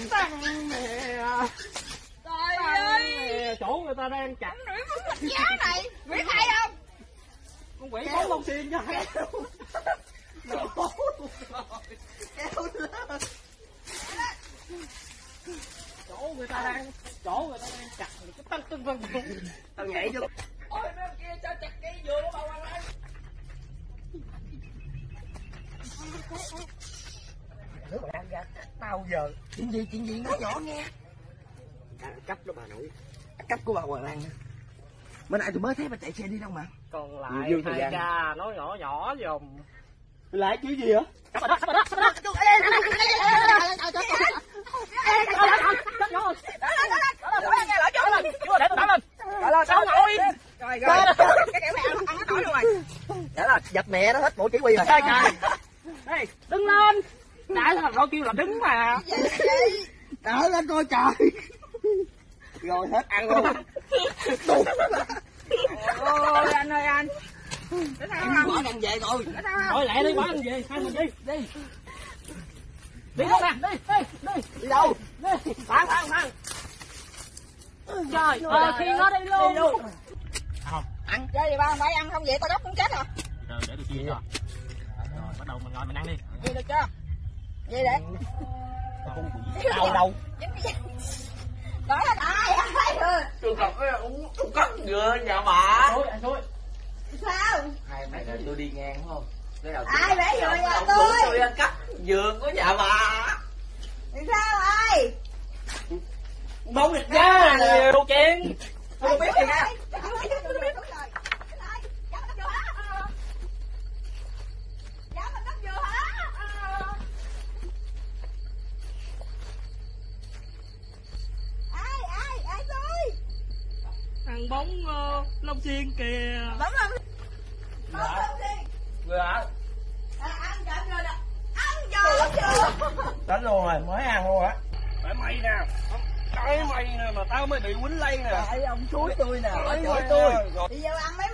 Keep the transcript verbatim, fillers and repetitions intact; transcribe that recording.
Tăng nè. Trời ơi, chỗ người ta đang chặt con quỷ muốn thịt giá này, quỷ hay không? Con quỷ bốn Long Xuyên cho hai. Kéo lên. Chỗ người ta đang chỗ người ta đang chặt thì cái tăng tăng tăng Tao nhảy vô. Ôi bên kia cho chặt cây dừa của bà Hoàng Lan. Đứa bà đang ra bao giờ? Chuyện gì chuyện gì nói nhỏ nghe. Cấp đó bà nội. Cấp của bà Hoàng Lan. Bữa nay tôi mới thấy bà chạy xe đi đâu mà. còn lại hai cha nói nhỏ nhỏ dùm. Lại chứ gì hả? Cấp rồi đó, cấp rồi đó, cấp rồi đó. Dập mẹ nó hết bộ chỉ huy rồi. Đây, đứng lên. Đã thằng nó kêu là đứng mà. Đỡ lên coi trời. Rồi hết ăn luôn. Ôi anh ơi anh. Em bỏ ăn về rồi. Thôi lẹ đi, bỏ ăn về, hai mình đi, đi. Đi đâu nè, đi, đi, đi. Đi đâu? Đi. Khoan, khoan, khoan. Trời ơi, khi nó đi luôn. Đi luôn. Không. Ăn chơi gì ba không phải ăn không vậy tao đốc cũng chết rồi. Rồi để tôi chia cho. Rồi bắt đầu mình ngồi mình ăn đi. Vậy được chưa? Vậy để. Đâu đâu? Nói là ai ai rồi. Tôi không có uống tôi cắt dừa nhà bà. Thôi, ăn thôi. Sao? Hai mày đợi tôi đi ngang đúng không? Cái đầu Ai bẻ dừa nhà tôi? tôi? Tôi đang cắt dừa của nhà bà. Thì sao ai? Bông thịt Ra giá nhiều chuyện. không biết gì nha. Thằng bóng uh, Long Xuyên kìa. Bóng Long Bóng Long Xuyên. Vừa hả? À, ăn chậm rồi đó. Ăn giò chưa? Đánh luôn rồi, mới ăn luôn hả? Tại mày nè. Tại mày nè mà tao mới bị quýnh lây nè. Tại ông chuối tôi nè, Tại chửi mày tôi. nè. Rồi. Thì giờ ăn mấy